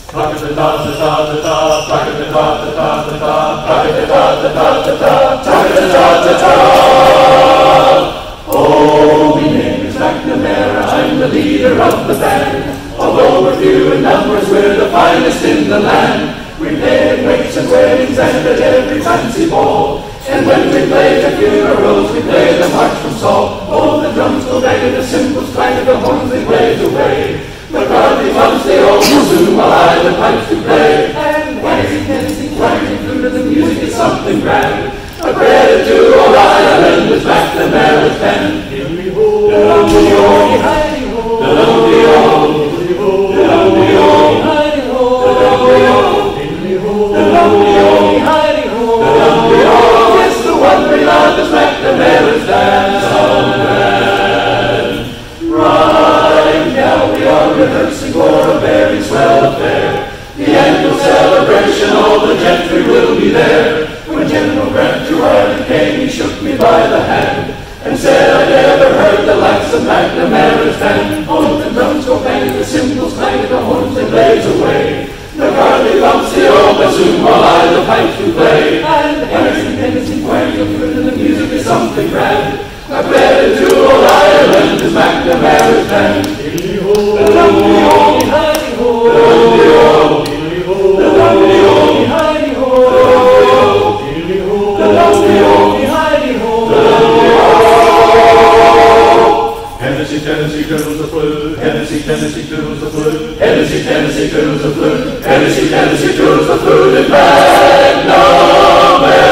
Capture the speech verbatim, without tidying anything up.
Oh, my name is MacNamara, I'm the leader of the band. Although we're few in numbers, we're the finest in the land. We play at wakes and weddings and at every fancy ball. And when we play at funerals, we play the march from Saul. Oh, the drums go banging, the cymbals clang, the horns they blaze away. The garden comes, they all consume, while I the pipes to play. And Tennessee, Tennessee, twanging through to the music is something grand. A credit to old Ireland is MacNamara's band. Diddle-dee-o, diddle-dee-o, diddle-dee-o, diddle-dee-o, diddle-dee-o, it's the one we love is MacNamara's dance band. Right now we are rehearsing for a very swell affair. The annual celebration, all the gentry will be there. When General Grant to Ireland came, he shook me by the hand and said I never heard the likes of MacNamara's band. Oh, the drums go bang, the cymbals clang, the horns they blaze away. The garden bumps the old bassoon, while I the pipes do play. And Tennessee, Tennessee, twanging through to the music is something grand. A credit to old Ireland is MacNamara's band. Diddle-dee-o, diddle-dee-o, diddle-dee-o, Tennessee, Tennessee fiddles the flute. Tennessee, Tennessee fiddles the flute. Tennessee, Tennessee fiddles the flute. Tennessee, Tennessee fiddles the flute. And MacNamara.